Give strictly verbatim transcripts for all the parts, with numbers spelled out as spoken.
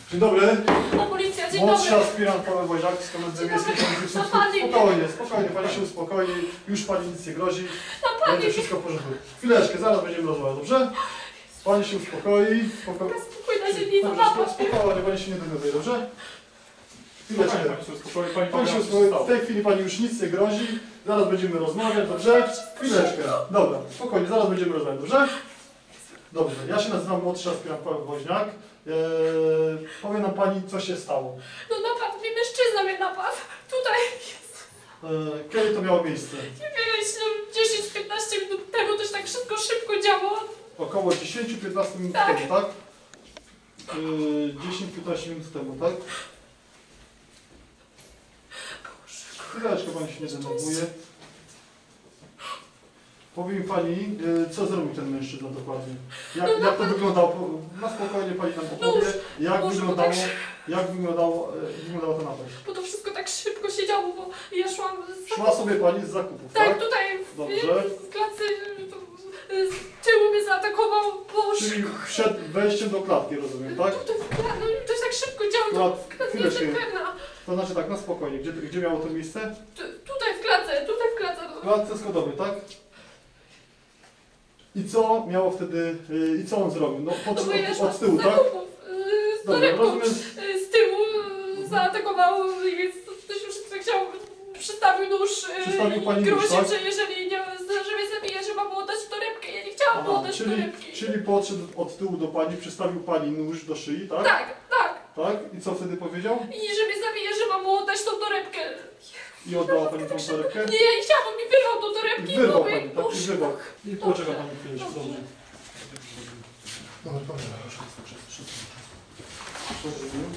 Dzień dobry. O, policja, dzień Młodszy dobry. aspirant Paweł Woźniak z Komendy Miejskiej Policji. Na pani. Spokojnie, spokojnie, pani się uspokoi, już pani nic nie grozi. Na pani. Będzie wszystko w porządku. Chwileczkę, zaraz będziemy rozmawiać, dobrze? Pani się uspokoi. Spoko... Spokojna się nie Dobrze, załapa. spokojnie, pani się nie denerwuje, dobrze? Chwileczkę. Pani się uspokoi, pani Pani się powie, uspokoi. co się W tej chwili pani już nic nie grozi. Zaraz będziemy rozmawiać, dobrze? Chwileczkę. Dobra, spokojnie, zaraz będziemy rozmawiać, dobrze? Dobrze, ja się nazywam młodszy aspirant Paweł Woźniak. Eee, powie nam pani, co się stało. No napadł mnie mężczyzna, mnie napadł. Tutaj jest. Eee, kiedy to miało miejsce? Nie wiem, dziesięć piętnaście minut temu to się tak szybko, szybko działo. Około dziesięć do piętnastu minut Tak. temu, tak? Eee, dziesięć do piętnastu minut temu, tak? Chwileczkę pani się nie denerwuje. Powie mi pani, e, co zrobił ten mężczyzna dokładnie? Jak, No, jak to wyglądało? Na spokojnie pani nam opowie, jak Nóż, wyglądało, tak. jak wyglądało, e, wyglądało to napaść. Bo to wszystko tak szybko się działo, bo ja szłam z... Szła sobie pani z zakupów, Tak, tak? tutaj w, Dobrze. w klatce to, z tyłu mnie zaatakował, bo... Czyli przed wejściem do klatki, rozumiem, tak? To, to, no, to się tak szybko działo, No, to nie chwileczkę. jestem pewna. To znaczy tak, na spokojnie. Gdzie, gdzie miało to miejsce? Tu, tutaj w klatce, tutaj w klatce. W No. klatce schodowej, tak? I co miało wtedy, y, i co on zrobił? No, No pod, bo ja od, szłam od tyłu, z tak? zakupów, yy, z Dobra, torebką, rozumiem. yy, z tyłu yy, zaatakował i ktoś już chciał, przystawił nóż yy, Przystawił pani i nóż, groził, tak? że jeżeli nie, że mnie zabije, że mam mu oddać torebkę. Ja nie chciałam mu Aha, oddać czyli, torebki. czyli podszedł od tyłu do pani, przystawił pani nóż do szyi, tak? Tak, tak. Tak? I co wtedy powiedział? I że mnie zabije, że mam mu oddać tą torebkę. I oddała pani tą torebkę? Nie, ja nie chciałam, on mi wyrwał tą torebkę I wyrwał bo pani, mnie- tak? I Boże, wyrwał. I Dobrze. poczeka pani chwileczkę, Dobrze. dobrze. Dobra, dobra, szybko, szybko, szybko. Rozumiem.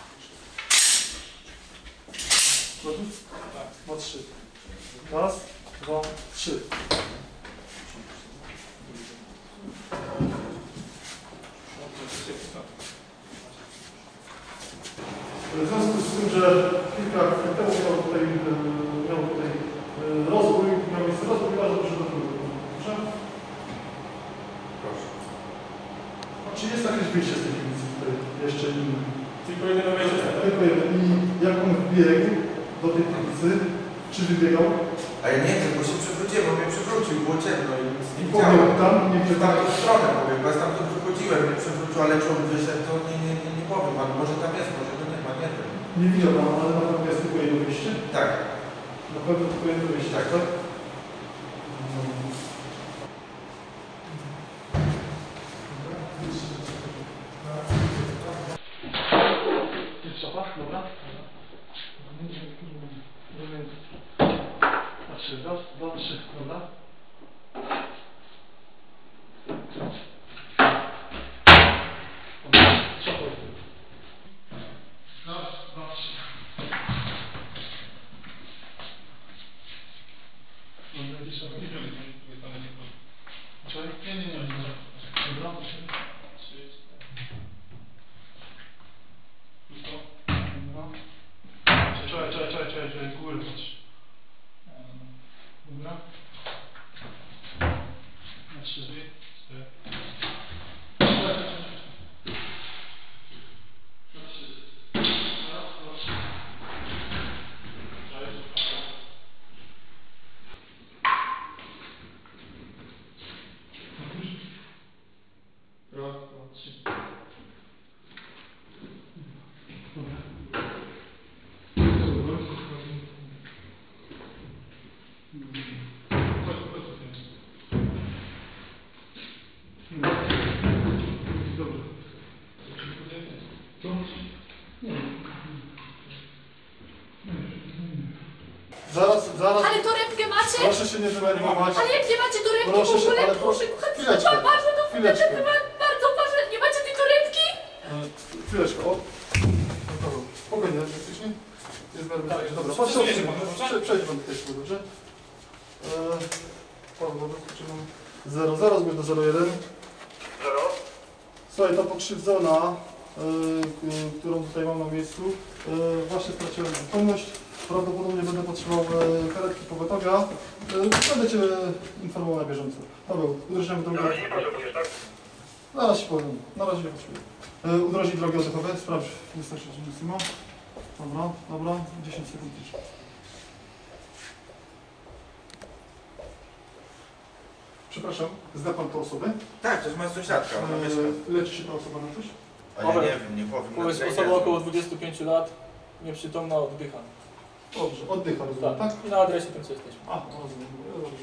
Gotów? Tak. Ma trzy. Raz, dwa, trzy. W związku z tym, że kilka chwil temu miał tutaj, e, miał tutaj e, rozwój, miał miejsce rozwój, bardzo proszę do góry. Proszę? Proszę. A czy jest jakieś wyjście z tej piwnicy tutaj jeszcze inne? Tylko jeden wejście. Tylko jeden. I jak on wbiegł do tej piwnicy, czy wybiegał? A ja nie wiem, bo się przewróciłem, bo mnie przewrócił, było ciemno i nic nie I widziałem. pobiegł tam i nie W wybiegł. taką stronę pobiegł, bo ja stamtąd wychodziłem, mnie przewrócił, ale czy on wyszedł, to nie, nie, nie, nie powiem, ale może tam jest, może go nie ma, nie wiem. Nie widział tam, ale na pewno jest tylko jedno wyjście. Tak, Na pewno tylko jedno wyjście, Tak. tak? Jest szafa? Dobra. A trzy, raz, dwa, trzy, dobra. Dobra, szafa. Raz, dwa, trzy. Dobra, gdzie szafa? Czekaj. Nie, nie, nie. Dobra, proszę. Czekaj, czekaj, czekaj, czekaj, czekaj, góry patrz. Dobra. Na trzy. Cztery. Raz, dwa, trzy. Dobra. Dobra. Co? Nie. Zaraz, zaraz. Ale torebkę macie? Proszę się nie denerwować. Ale jak nie macie torebki Proszę w się, ogóle? ale Proszę, proszę- chwileczkę. Bardzo, bardzo, Chwileczkę. bardzo ważne. Nie macie tej torebki? E, Chwileczkę, o. Dobra, spokojnie, faktycznie. Jest bardzo Tak, dobra. co- Patrz, co jedzie pan, dobrze? prze- przejdź pan tutaj, dobrze? Eee, Paweł, dobra, zaczynam. zero zero, zgłoś do zero jeden. Zero. Słuchaj, ta pokrzywdzona, yy, k- którą tutaj mam na miejscu, yy, właśnie straciłem przytomność. Prawdopodobnie będę potrzebował yy, karetki pogotowia. Yy, będę Cię informował na bieżąco. Paweł, uderzamy drugą. Ale nie potrzebujesz, tak? Zaraz ci powiem. Na razie nie potrzebuję. Yy, udrożnij drogi oddechowe. Sprawdź. Wystarczy, że nic nie ma. Dobra, dobra. dziesięć sekund jeszcze. Przepraszam, zna pan tę osobę? Tak, to jest moja sąsiadka, ona mieszka. Yy, leczy się ta osoba na coś? A ja nie wiem, nie powiem. To jest na osoba Jezu. około dwudziestu pięciu lat, nieprzytomna, oddycha. Dobrze, oddycha, rozumiem, tak? Tak, i na adresie tym co jesteśmy. A, rozumiem. Dobrze.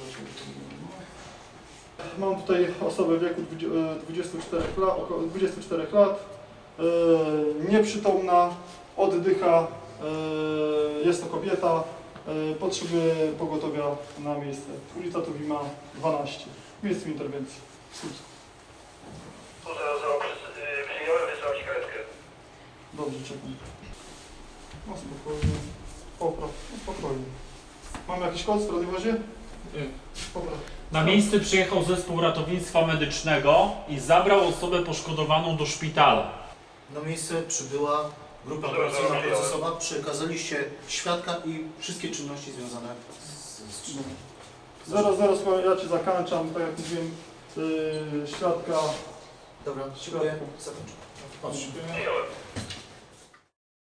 Mam tutaj osobę w wieku dwudziestu czterech lat, około dwudziestu czterech lat, yy, nieprzytomna, oddycha, yy, jest to kobieta, yy, potrzebuje pogotowia na miejsce. Ulica Tuwima dwanaście, miejsce interwencji. Przyjąłem wysłać karetkę. Dobrze, czekam. No spokojnie, popraw, no spokojnie. Mamy jakiś kod w radiowozie? Popraw. Na miejsce przyjechał zespół ratownictwa medycznego i zabrał osobę poszkodowaną do szpitala. Na miejsce przybyła grupa operacyjna procesowa. Przekazaliście świadka i wszystkie czynności związane z, z czynami. Zaraz, zaraz, ja Cię zakańczam, tak jak mówiłem, yy, świadka. Dobra, dziękuję. Zakończę. Patrz. Przyjąłem.